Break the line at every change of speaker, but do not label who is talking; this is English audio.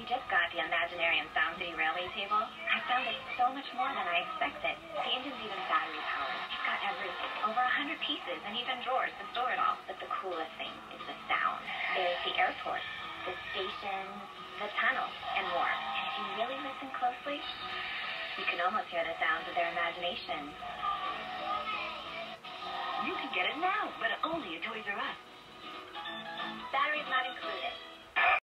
We just got the Imaginarium Sound City Railway table. I found it so much more than I expected. The engine's even battery powered. It's got everything. Over 100 pieces and even drawers to store it all. But the coolest thing is the sound. There's the airport, the stations, the tunnel, and more. And if you really listen closely, you can almost hear the sounds of their imagination.
You can get it now, but only at Toys R Us.
Battery's not